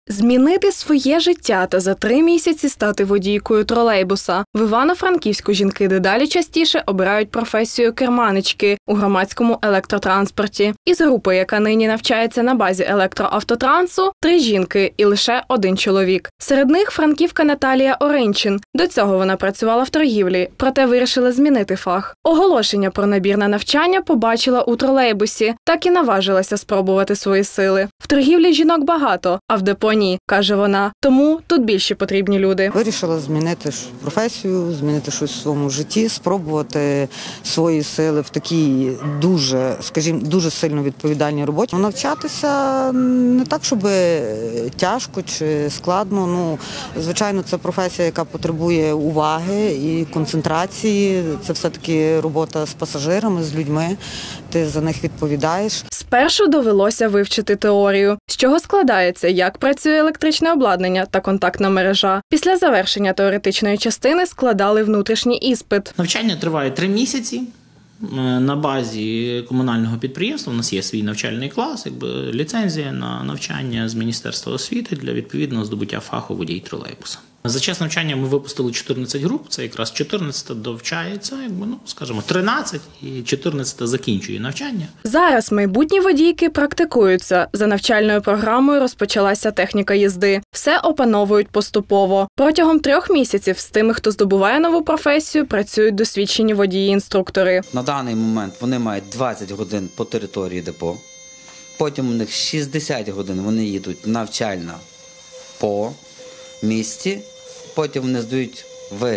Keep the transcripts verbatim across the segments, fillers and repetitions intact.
Змінити своє життя та за три місяці стати водійкою тролейбуса. В Івано-Франківську жінки дедалі частіше обирають професію керманички у громадському електротранспорті. Із групи, яка нині навчається на базі електроавтотрансу, три жінки і лише один чоловік. Серед них франківка Наталія Оринчин. До цього вона працювала в торгівлі, проте вирішила змінити фах. Оголошення про набір на навчання побачила у тролейбусі, так і наважилася спробувати свої сили. В торгівлі жінок багато, а в депо ні, каже вона. Тому тут більше потрібні люди. Вирішила змінити професію, змінити щось в своєму житті, спробувати свої сили в такій дуже, скажімо, дуже сильно відповідальній роботі. Навчатися не так, щоб тяжко чи складно. Ну, звичайно, це професія, яка потребує уваги і концентрації. Це все-таки робота з пасажирами, з людьми. Ти за них відповідаєш. Спершу довелося вивчити теорію, з чого складається, як працює електричне обладнання та контактна мережа. Після завершення теоретичної частини складали внутрішній іспит. Навчання триває три місяці. На базі комунального підприємства у нас є свій навчальний клас, якби ліцензія на навчання з Міністерства освіти для відповідного здобуття фаху водій тролейбуса. За час навчання ми випустили чотирнадцять груп, це якраз чотирнадцята довчається, якби, ну, скажімо, тринадцять і чотирнадцята закінчує навчання. Зараз майбутні водійки практикуються. За навчальною програмою розпочалася техніка їзди. Все опановують поступово. Протягом трьох місяців з тими, хто здобуває нову професію, працюють досвідчені водії-інструктори. На даний момент вони мають двадцять годин по території депо, потім у них шістдесят годин вони їдуть навчально по місті, потім вони здають в,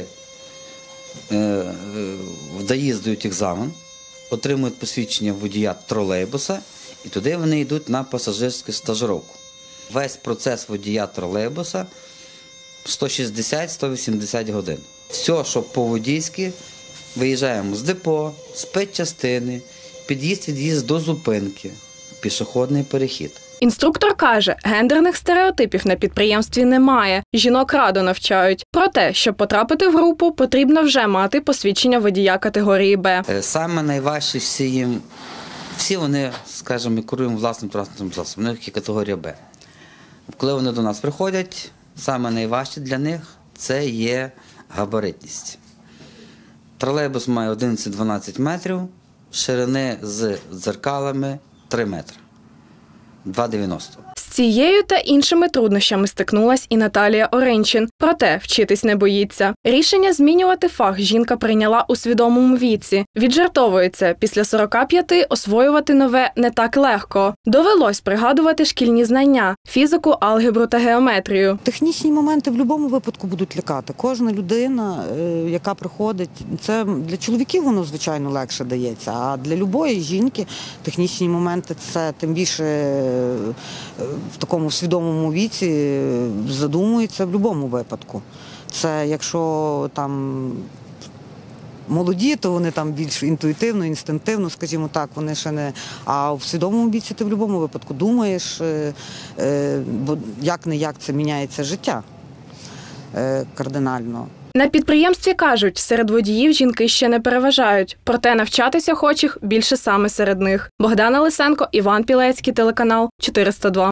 е, в ДАІ здають екзамен, отримують посвідчення водія тролейбуса і туди вони йдуть на пасажирську стажировку. Весь процес водія тролейбуса сто шістдесят - сто вісімдесят годин. Все, що по-водійськи, виїжджаємо з депо, з спецчастини, під'їзд-від'їзд до зупинки, пішохідний перехід. Інструктор каже, гендерних стереотипів на підприємстві немає. Жінок радо навчають. Проте, щоб потрапити в групу, потрібно вже мати посвідчення водія категорії Б. Саме найважче всі їм, всі вони, скажімо, керуємо власним транспортним засобом, у них є категорія Б. Коли вони до нас приходять, саме найважче для них – це є габаритність. Тролейбус має одинадцять - дванадцять метрів, ширини з дзеркалами три метри. два дев'яносто. З цією та іншими труднощами стикнулась і Наталія Оринчин. Проте вчитись не боїться. Рішення змінювати фах жінка прийняла у свідомому віці. Віджартовується, після сорока п'яти освоювати нове не так легко. Довелось пригадувати шкільні знання – фізику, алгебру та геометрію. Технічні моменти в будь-якому випадку будуть лякати. Кожна людина, яка приходить, це для чоловіків воно, звичайно, легше дається, а для любої жінки технічні моменти – це тим більше в такому свідомому віці задумується в будь-якому випадку. Це якщо там молоді, то вони там більш інтуїтивно, інстинктивно, скажімо так, вони ще не... А в свідомому віці ти в будь-якому випадку думаєш, бо як-не-як це міняється життя кардинально. На підприємстві кажуть, серед водіїв жінки ще не переважають. Проте навчатися охочих більше саме серед них. Богдана Лисенко, Іван Пілецький, телеканал чотириста два.